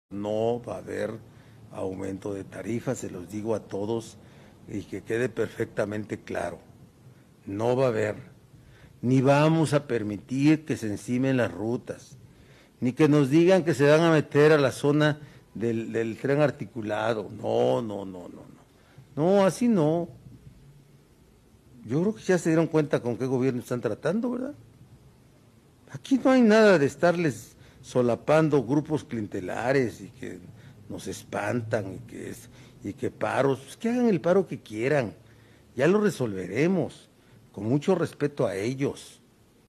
No va a haber aumento de tarifas, se los digo a todos y que quede perfectamente claro. No va a haber, ni vamos a permitir que se encimen las rutas, ni que nos digan que se van a meter a la zona del tren articulado. No, no, no, no, no. No, así no. Yo creo que ya se dieron cuenta con qué gobierno están tratando, ¿verdad? Aquí no hay nada de estarles solapando grupos clientelares y que nos espantan y que paros, pues que hagan el paro que quieran, ya lo resolveremos, con mucho respeto a ellos.